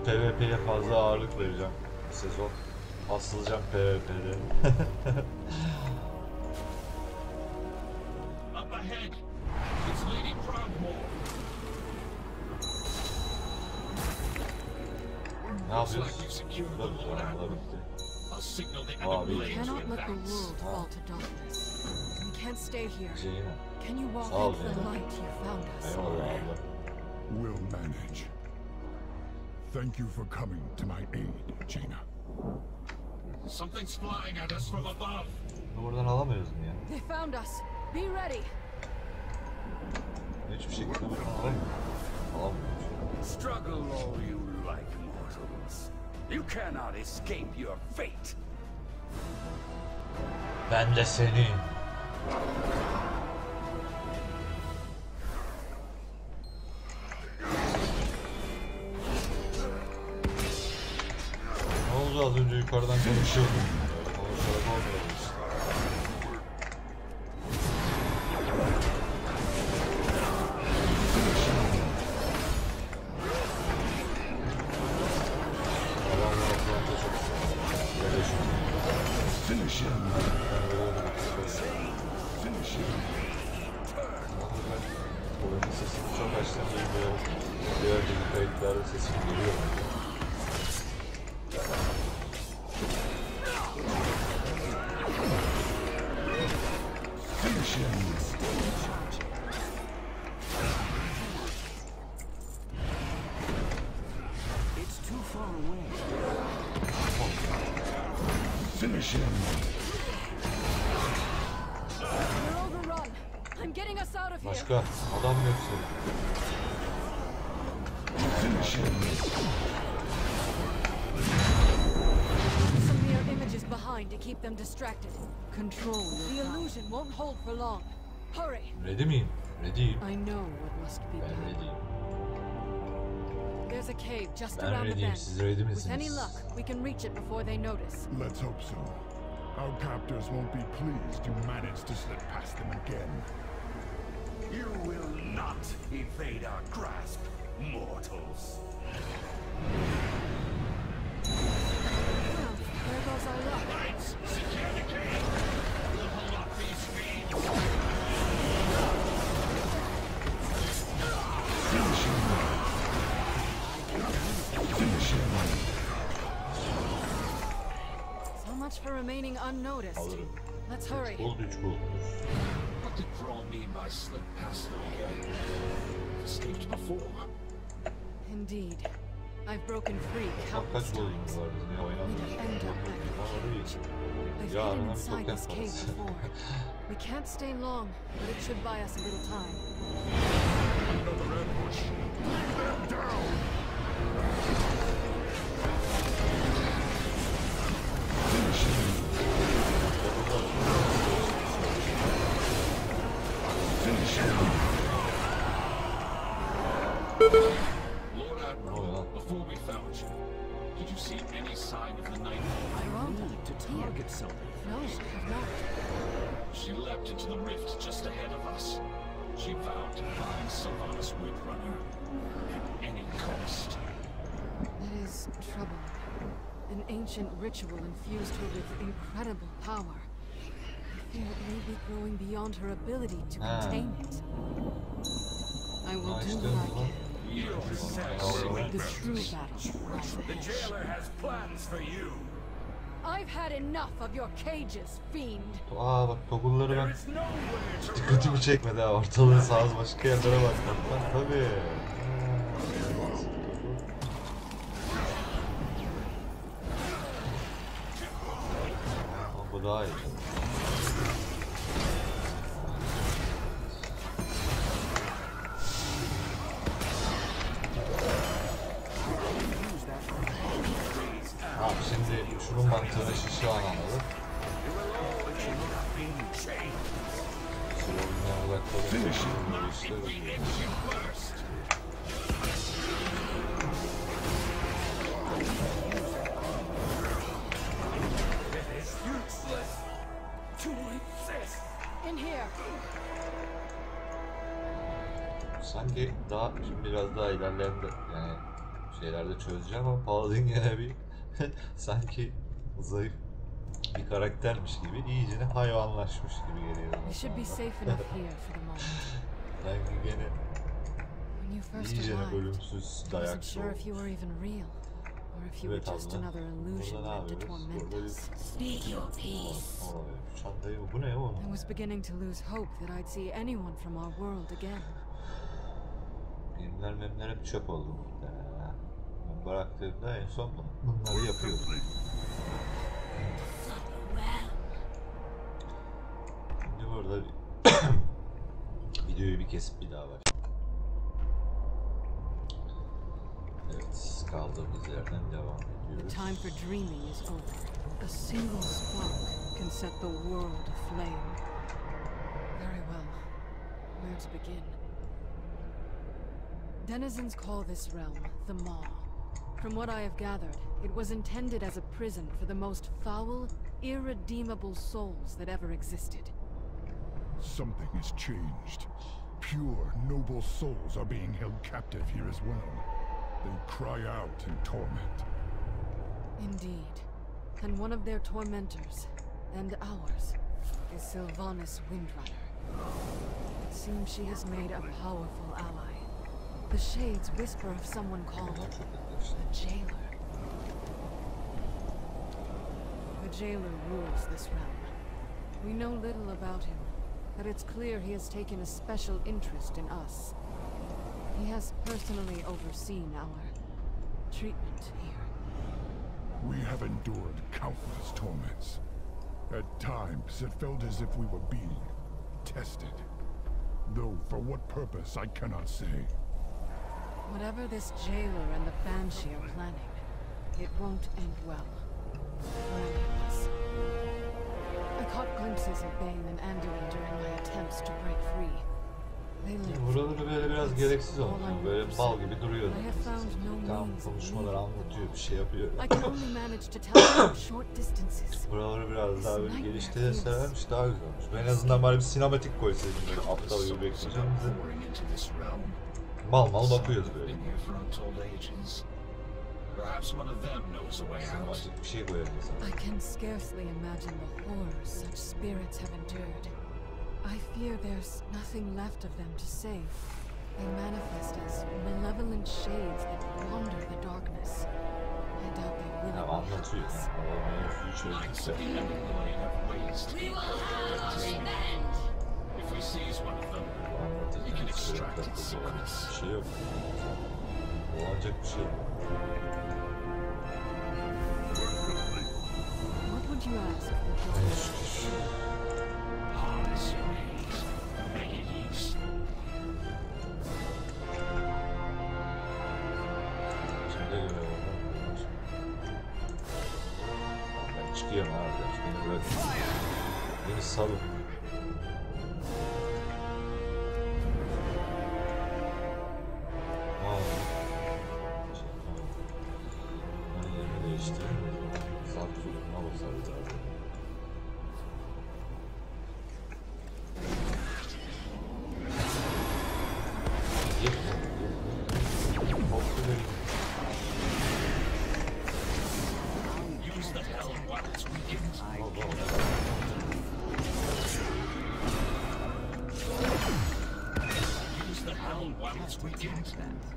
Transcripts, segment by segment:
PvP'ye fazla ağırlık vereceğim bu sezon. Asılacağım PvP'de. Ne yapıyoruz? Abi. We cannot let the world fall to darkness. We can't stay here. Can you walk Sağ ol into the ya. light you found us? Eyvallah abla. We'll manage. Thank you for coming to my aid, Jaina. Something's flying at us from above. Bunu buradan alamıyoruz mu ya? They found us. Be ready. Hiçbir şekilde buradan alamıyoruz. Alamıyoruz. Struggle all you like, mortals. You cannot escape your fate. Ben de seni. Ne oldu az önce yukarıdan konuşuyordum. Konuşarak olmuyor işte. Adamlar Atlanta çok böyle Finish him. oyunun sesini çok açtım bilmiyorum. Diğer önceki kayıtlarda sesim geliyor. Finish him. It's too far away. Finish him. We're overrun. I'm getting us out of here. Başka adam yok senin. Finish him. Some mirror images behind to keep them distracted. Control the illusion won't hold for long. Hurry. Ready miyim? Ready'yim. I know what must be Ben done. ready'yim. There's a cave just Ben around the ready'yim. bend. Siz ready With any misiniz? luck, we can reach it before they notice. Let's hope so. Our captors won't be pleased you managed to slip past them again. You will not evade our grasp, mortals. Well, there goes our luck. Lights, secure the cave. We'll hold off these fiends. Finish him. Finish him. So much for remaining unnoticed. Alırım. Let's hurry. Bul güç bul. What did Brawl mean by slip past them again? Escaped before. Indeed. I've broken free Bak countless kaç golümüz times. var bizim ya oynadık. We'd have ended up back at Ama the değil. cage. I've Ya hidden adamlar inside token this cave parası. before. We can't stay long, but it should buy us a little time. Another ambush. Them down. Finish him. Finish him. Lord Admiral, before we found you, did you see any sign of the Nightfall? Ironta, To target something. no, I've not. She leapt into the rift just ahead of us. She vowed to find Sylvanas Windrunner at any cost. That is trouble. An ancient ritual infused her with incredible power. I fear it may be growing beyond her ability to contain it. I will do what I can. You The true battle lies The ahead. jailer has plans for you. I've had enough of your cages, fiend. Aa bak togulları There ben is nowhere to dikkatimi run. çekmedi ha. Ortalığın sağa başka yerlere bakmak. Lan tabii. Ama bu daha iyi. Abi şimdi şunun mantığını şu an anladım. Oyundan uzakta işte. Useless to exist. In here. Sanki daha şimdi biraz daha ilerleyen de yani şeylerde çözeceğim ama Paladin gene bir sanki zayıf bir karaktermiş gibi iyicene hayvanlaşmış gibi geliyor. We should be safe enough here for the moment. Sanki gene When you first iyicene arrived, ölümsüz I wasn't dayakçı sure if you olmuş. were even real, or if you Evet were just abla. another illusion Burada ne meant to yapıyoruz? torment Burada us. Speak your peace. Şu çantayı bu ne oğlum? I was beginning to lose hope that I'd see anyone from our world again. Filmler memler hep çöp oldu muhtemelen. Ben bıraktığımda en son bunları yapıyordum. Şimdi burada videoyu bir kesip bir daha var. Evet, kaldığımız yerden devam The ediyoruz. time for dreaming is over. A single spark can set the world aflame. Very well. Where to begin? Denizens call this realm the Maw. From what I have gathered, it was intended as a prison for the most foul, irredeemable souls that ever existed. Something has changed. Pure, noble souls are being held captive here as well. They cry out in torment. Indeed. And one of their tormentors, and ours, is Sylvanas Windrunner. It seems she has made a powerful ally. The Shades whisper of someone called a jailer. The jailer rules this realm. We know little about him, but it's clear he has taken a special interest in us. He has personally overseen our treatment here. We have endured countless torments. At times, it felt as if we were being tested. Though for what purpose, I cannot say. Whatever this jailer and the Banshee are planning, it won't end well. For any of us. I caught glimpses of Bane and Anduin during my attempts to break free. They lived. Buraları böyle biraz gereksiz oldu. Böyle bal gibi duruyordu. I have found no Tam means of konuşmalar leaving. anlatıyor, bir şey yapıyor. I can only manage to tell short distances. Buraları biraz daha böyle geliştirirselermiş daha güzel olmuş. Ben en azından bari bir sinematik koysaydım böyle aptal gibi bekleyeceğim de. Pouring into this realm. Mal mal bakıyordu böyle. Been here for untold ages. Perhaps one of them knows a way out. Sinematik bir şey koyabiliriz. I can scarcely imagine the horrors such spirits have endured. I fear there's nothing left of them to save. They manifest as malevolent shades that wander the darkness. I doubt they will Ya anlatıyor. us. Knights of the Everblade have ways to We will have revenge. If we seize one of them, we can extract its secrets. Bir şey yok. Olacak bir şey yok. What would you ask of the jailer? Harness your hate. Make it use. İçinde göre oradan. Ben çıkıyorum arkadaş. Beni bırakın. Beni salın. Ben yerini değiştireyim. Zat zulümüne basarız abi. Use the helm while it's weakened. Use the helm while it's weakened.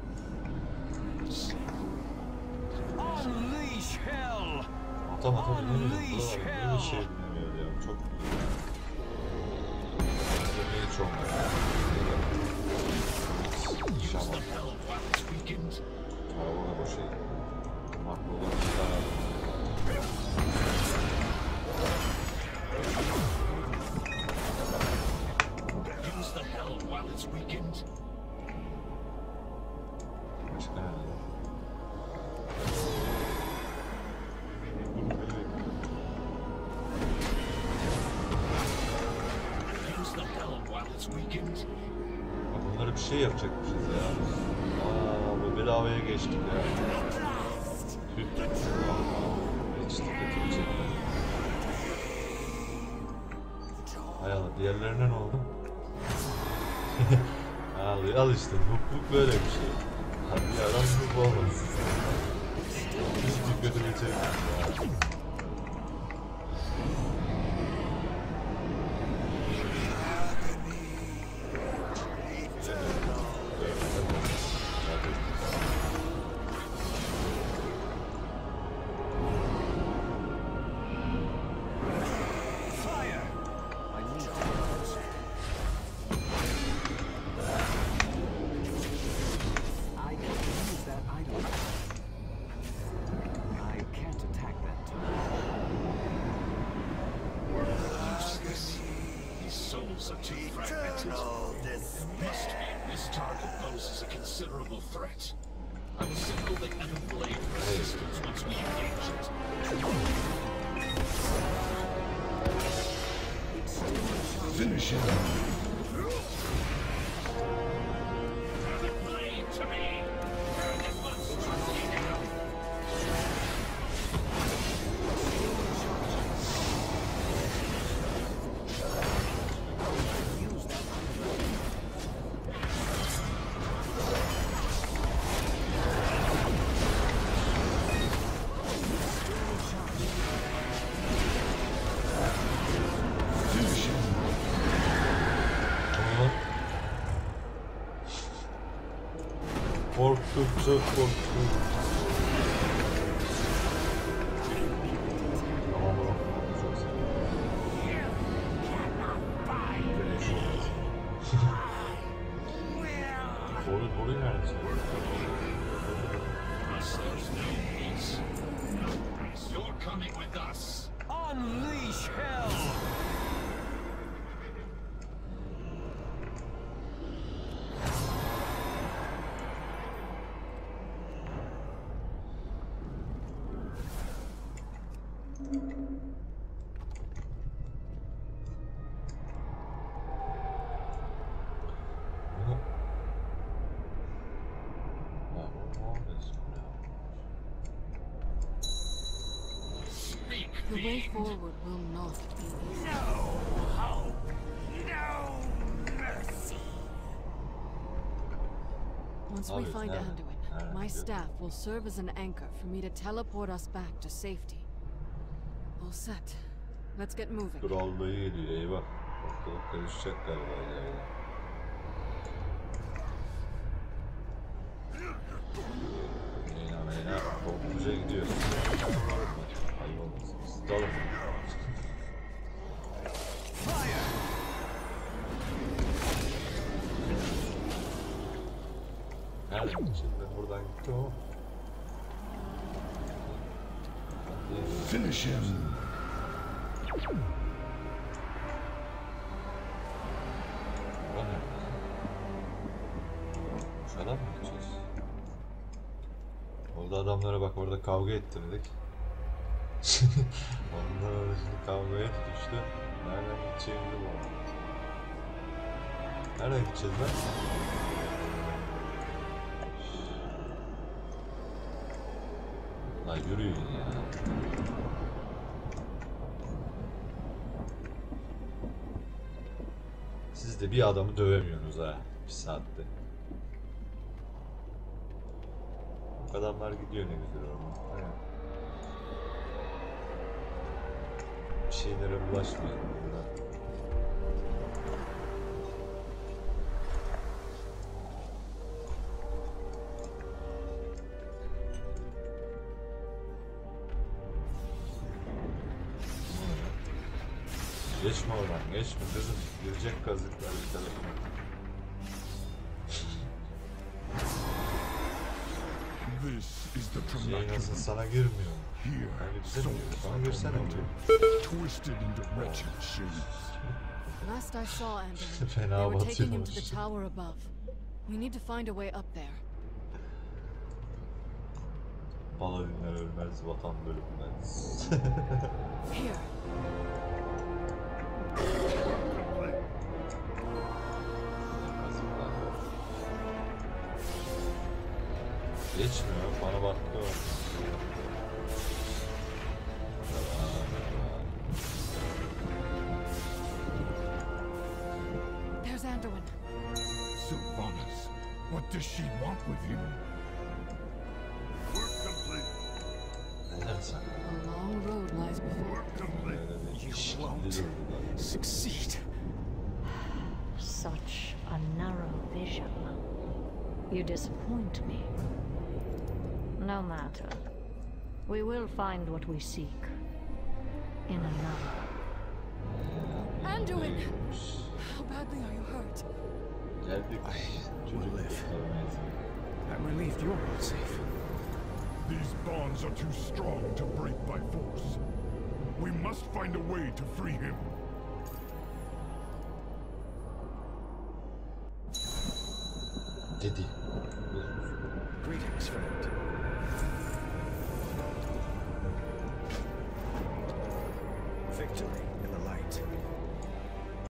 Unleash hell! Otomata binemedim. Buralar bir şey binemiyordu ya. Çok yemeği çok Use Şaman. the helm while it's weakened. Arabana boşayım. Makro olan bir tane. Use the helm while it's weakened. Başka nerede? Use the helm while it's weakened. Ya bunları bir şey yapacakmışız ya. Aa, bu bedavaya geçtik ya. Tüh. Geçtik götürecekler. Hay Allah, diğerlerine ne oldu? Al işte, bu böyle bir şey. Hadi yaran bu olmaz. Hiç dikkatimi çekmiyor. Souls are too fragmented. Must be. This target poses a considerable threat. I will signal the Evil Blade for assistance once we engage it. Finish him. Turn the blade to me! Turn it once to me now! Korktum, çok korktum. Tamam oğlum. Çok seviyorum. Boru nerede? There's no peace. You're coming with us. Unleash hell! Speak The way fiend. forward will not be easy. Once we Obvious, find yeah. Anduin, my Good. staff will serve as an anchor for me to teleport us back to safety. All set. Let's get moving. Kral dayı geliyor, eyvah. Ortalık karışacak galiba ileride. Meyna korkunca gidiyoruz. Ayıp olmasın. Tutalım. Nereden gideceğim? Ben buradan gittim ama. Finish him. O ne? Şuradan mı gideceğiz? Orada adamlara bak, orada kavga ettirdik. Ondan şimdi kavgaya tutuştu. Nereden gideceğimizi bulalım. Nereden gideceğiz lan? Lan yürüyün ya. Siz de bir adamı dövemiyorsunuz ha. Bir saatte. Adamlar gidiyor ne güzel orada. Evet. Bir şeylere bulaşmayalım burada. Geçme oradan, geçme kızım. Girecek kazıklar bir tarafına. This is the Şey nasıl trajectory. sana girmiyor. Here, Kanka bize mi souls giriyor? Bana are girsene tormented, buraya. twisted into wretched shapes. Last I saw Anduin, Fena they were taking him to the batıyormuş. tower above. We need to find a way up there. Paladinler ölmez, vatan bölünmez. Here. Geçmiyor, bana baktı o. There's Anduin. Sylvanas, what does she want with him? Gelsen. A long road lies before. Öyle bir You işkilli won't durumda. succeed. Such a narrow vision. You disappoint me. No matter. We will find what we seek. In another. Anduin! How badly are you hurt? Geldik. Çocuk live. kurtarmayız. I'm relieved you're all safe. These bonds are too strong to break by force. We must find a way to free him. Dedi. Greetings, friend.